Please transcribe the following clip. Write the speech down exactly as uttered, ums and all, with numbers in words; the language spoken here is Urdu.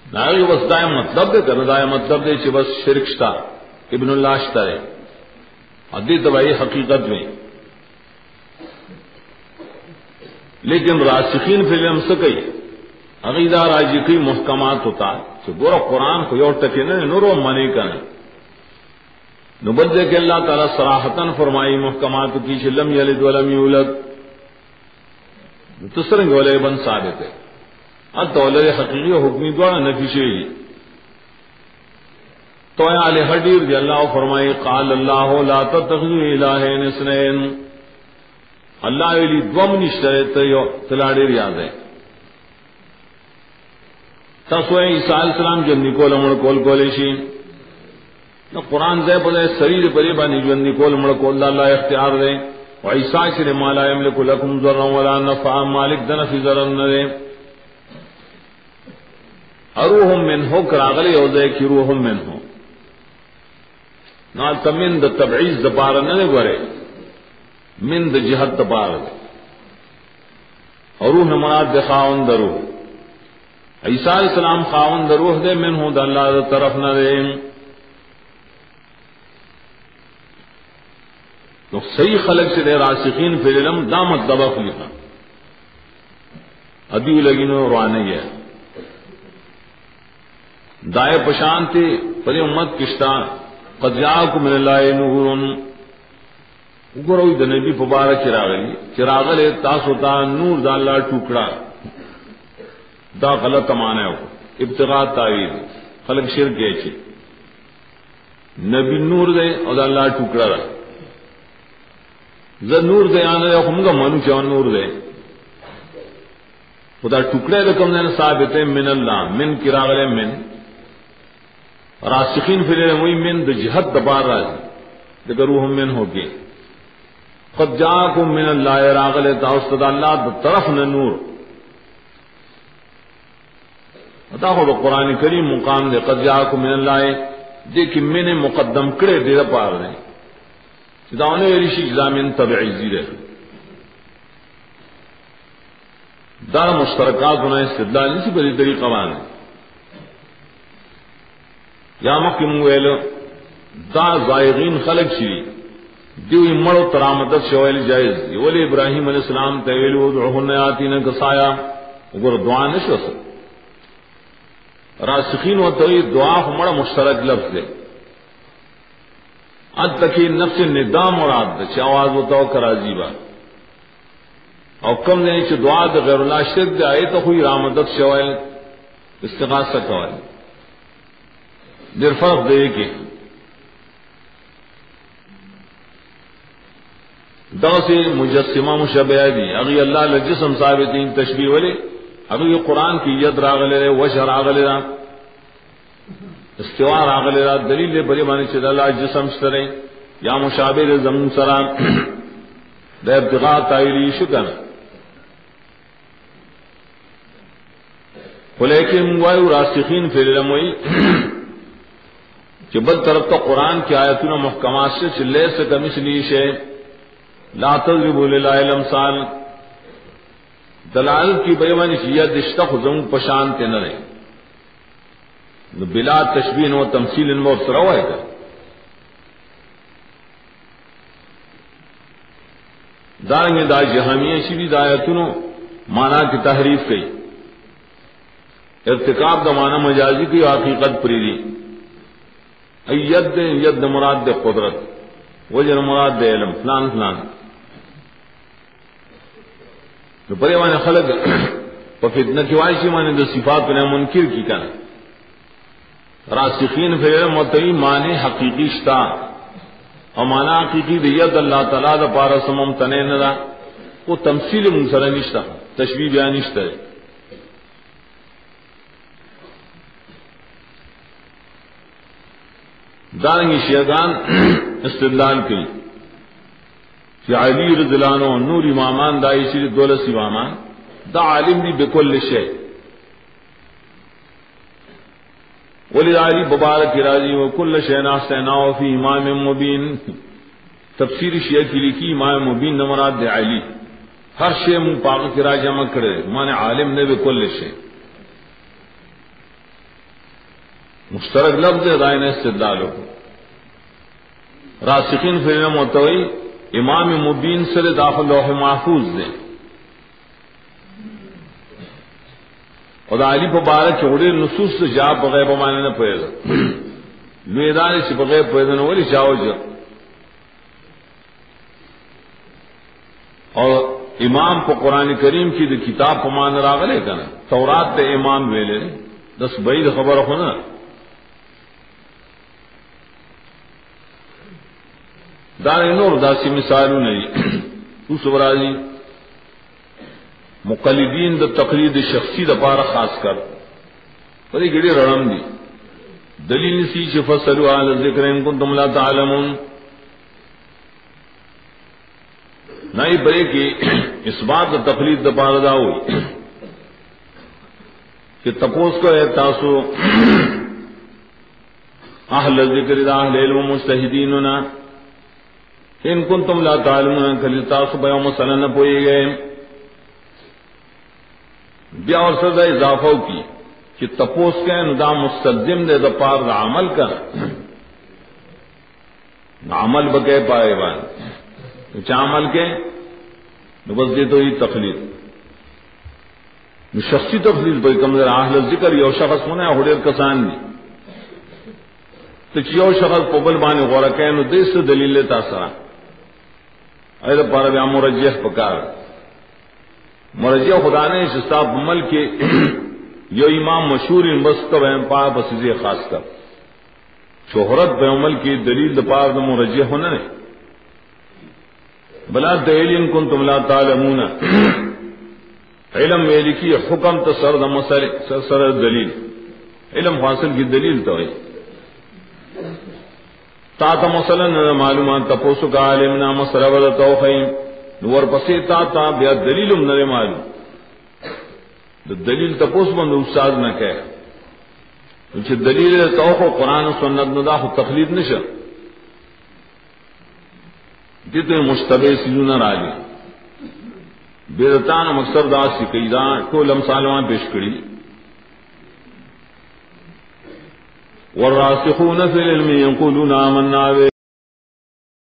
ناغی بس دائم مطلب دے کرنا دائم مطلب دے چی بس شرک شتا ابن اللہ شتا ہے حدیث دبائی حقیقت میں. لیکن راسخین فی العلم سے کئی عقیدہ راجی کی محکمات ہوتا کہ گورا قرآن کو یور تک نورو منی کا نہیں نبدے کہ اللہ تعالیٰ صراحتاً فرمائی محکمات کی لم یلد ولم یولد تسرنگ والے بن ثابت ہے التولد حقیقی و حکمی دوڑا نفی شیئی تو علی حدیر دی اللہ فرمائی قال اللہ لا تتخذوا الہین اثنین اللہ علی دوم نشترے تلاڑی ریاض ہے تسوئے عیسیٰ علیہ السلام جو نکول امڑ کول کولیشی نہ قرآن دے پدے سریر پری بانی جو نکول امڑ کول اللہ اختیار دے و عیسیٰ شر ما لا یملک لکم ضرا ولا نفع مالک دن فی ضرر نہ اروہم من ہو کراغلی ہو دے کی روحم من ہو نا تمن د تبعیض د پار نہ گورے من د جہت د پار اور روح مراد د خاوند درو عیسیٰ علیہ السلام خاوند روح دے من ہوں د اللہ د طرف نہ دے تو صحیح خلق سے دے راسخین فی العلم دامت دبق لکھا ادیو لگینو روانی ہے دائے پشانتے پری امت کشتا قد جاءکم من اللہ نور گروی د نبی مبارک چراغلی چراغل تاسو تا نور دا اللہ ٹکڑا دا غلط معنی ہو ابتغاء تعویل خلق شرک ہے چی نبی نور دے اور دا اللہ ٹکڑا دا ز نور دے آنے دے ہم گا منو چون نور دے خدا ٹکڑے رقم نے ثابت ہے من اللہ من کراغل من راسخین فی العلم وہی من د جہت دبار راضی دیگر روح من ہوگی قد جاءکم من اللہ راغل تاستد اللہ د طرف نہ نور عطا ہو قرآن کریم مقام دے قد جاءکم من اللہ دیکھ من مقدم کرے دے پار دے داونے ریشی اگزامن تبعیضی رہے دار مشترکات ہونا استدلال اسی بڑی طریقہ بانے یا مخیم ویل دا زائغین خلق شری دیوی مرو ترامدت شویل جائز دی ولی ابراہیم علیہ السلام تیویل ودعوہن آتینا کسایا اگر دعا نشو سر راسخین و توی دعا مرا مشترک لفظ دے اد تکی نفس ندام مراد دا چی آواز و تو کرازی با او کم دے چی دعا دا غیر اللہ شرک دے آئے تو خوی رامدت شویل استغاثہ کوئی دیر فرق دے کہ دو سے مجسمہ مشبہ دی اگی اللہ لجسم ثابتین تشبیہ والے اگی قرآن کی ید راغلے رہے وشہ راغلے رہا استواء راغلے رہا دلیل دے بری مانے چید اللہ جسم شترے یا مشابہ دے زمین سران دے ابتغاء تعیلی شکن ولیکن وائیو راسخین فی العلموی کہ بد طرف تو قرآن کی آیتون محکمات سے چلے سے کمثلی شے لا تضربوا للہ الامثال دلال کی بیوانی چیئے دشتہ خزم پشانتے نہ رہے بلا تشبیہ و تمثیل ان میں سرا ہے گا دارنگے دا جہامیہ شیدی دایتون مانا کی تحریف کی ارتکاب دا مانا مجازی کی حقیقت پریدی ید ید مراد دے قدرت وجر مراد دے علم فلان فلان تو پرے مانے خلق پا فتنہ کی وائشی مانے دے صفات پنے منکر کی کنا راسخین فی علم وطوی مانے حقیقی شتا اور مانا حقیقی دے ید اللہ تعالیٰ دا پارا سمم تنے ندا وہ تمثیل منصر نشتا تشبیح بیان نشتا ہے دارنگی شیعگان استدلال کی کہ علی رضی اللہ عنہ نور امامان دائی شیر دولس امامان دا عالم دی بکل شے ولی علی ببارک راضی و کل شینا سیناو فی امام مبین تفسیر شیعہ کی لکھی امام مبین نمراد دے علی ہر شے من پاک کی راجہ مکڑے مانے عالم نے بکل شے مشترک لفظ دائن استدلال کو راسخین فی العلم متوئی امام مبین سر داخل لوح محفوظ دے اور علی مبارک چوڑے نصوص سے جا بغیر بمانے نہ پیدا لویدان سے بغیر پیدا نہ ولی چاہو جا اور امام کو قرآن کریم کی دے کتاب کو مان راغلے کا نا تورات دے امام ویلے دس بعید خبر ہونا دار نور داسی مثالوں نہیں تو سبرازی مقلدین دا تقلید شخصی دا پارا خاص کر پری گڑی رڑم دی دلیل سی چھ فصلوا علی الذکر ان کنتم لا تعلمون نئی برے کی اس بات دا تقلید دا پارا دا ہوئی کہ تپوس کو ہے تاسو اہل ذکر دا اہل علم مجتہدیننا ان کنتم لا تعلمون کلی تاسو بیو مسئلہ نہ پوئی گئے بیا اور سر دا اضافہ کی کہ تپوس کے دا مستلزم دے دا پار دا عمل کا عمل بکے پائے بان چا عمل کے بس دے تو ہی تقلید شخصی تقلید بھائی کمزر اہل ذکر یو شخص ہونا ہے ہڈیر کسان دی تو یو شخص پبل بانے غورا کہ نو دیس سے دلیل لیتا سرا ایسا پارا بیا مرجح پکار مرجع خدا نے شستاب عمل کے یو امام مشہور ان بس کا بہن پا بسیزے خاص کر شہرت بے عمل کی دلیل دپار دا مرجع ہونا نہیں بلا دلیل ان کن تم لا تعلمون علم میلی کی حکم تا سر دا مسئلے سر سر دلیل علم حاصل کی دلیل تو ہے تا تا مثلا معلومات تا پوسو کا عالمنا مسئلہ ودا توخیم نور پسی تا تا بیا دلیلم نرے معلوم دلیل تپوس بند استاد نہ کہے چھ دلیل توخو قرآن و سنت ندا خو تقلید نشا دیتے مشتبہ سیزونا راجی بیرتان مقصد دا سی قیدان کو لمسالوان پیش کری والراسخون فی العلم يقولون آمنا